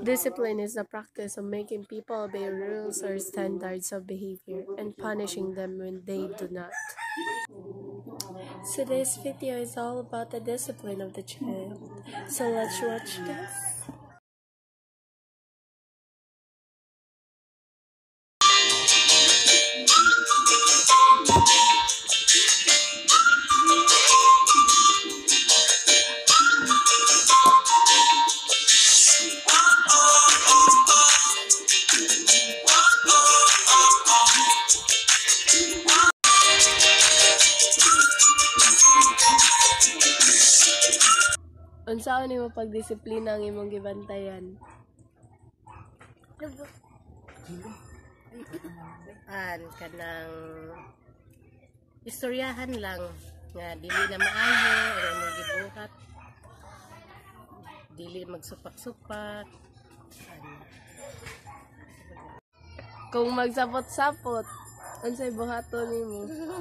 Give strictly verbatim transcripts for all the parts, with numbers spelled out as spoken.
Discipline is the practice of making people obey rules or standards of behavior and punishing them when they do not. So this video is all about the discipline of the child. So let's watch this. Unsaon nimo pagdisiplina ang imong gibantayan? An kanang istoryahan lang nga dili na maayo or imong gibuhat, dili magsupak-supak. Kung magsapot-sapot, unsay buhaton nimo?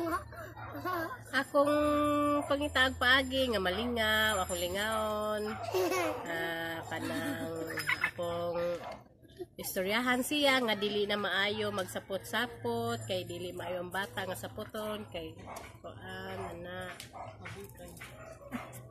Akong pangitaag paagi nga malingaw, akong lingaon. Ah, kanang akong istoryahan siya nga dili na maayo magsapot-sapot kay dili maayo ang bata nga sapoton kay kuan ana.